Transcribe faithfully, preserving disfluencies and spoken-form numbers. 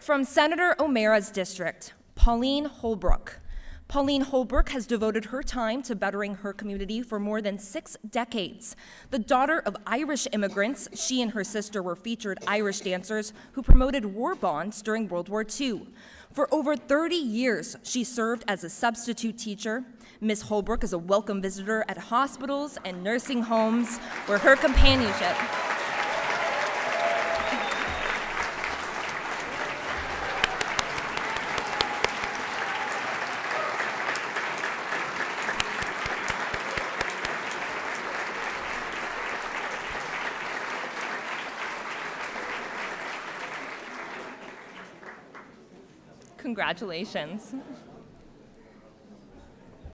From Senator O'Mara's district, Pauline Holbrook. Pauline Holbrook has devoted her time to bettering her community for more than six decades. The daughter of Irish immigrants, she and her sister were featured Irish dancers who promoted war bonds during World War Two. For over thirty years, she served as a substitute teacher. Miz Holbrook is a welcome visitor at hospitals and nursing homes where her companionship Congratulations.